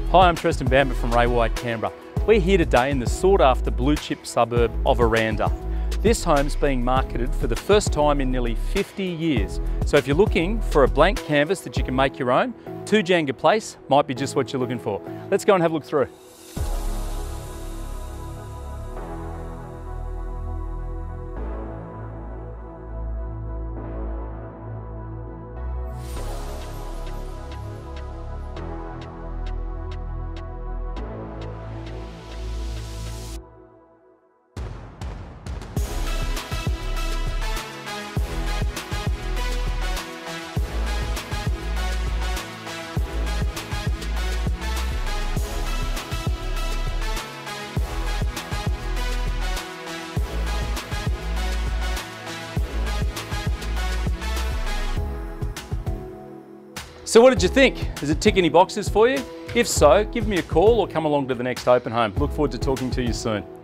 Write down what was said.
Hi, I'm Tristan Bamber from Ray White, Canberra. We're here today in the sought after blue chip suburb of Aranda. This home's being marketed for the first time in nearly 50 years. So if you're looking for a blank canvas that you can make your own, 2 Janga Place might be just what you're looking for. Let's go and have a look through. So what did you think? Does it tick any boxes for you? If so, give me a call or come along to the next open home. Look forward to talking to you soon.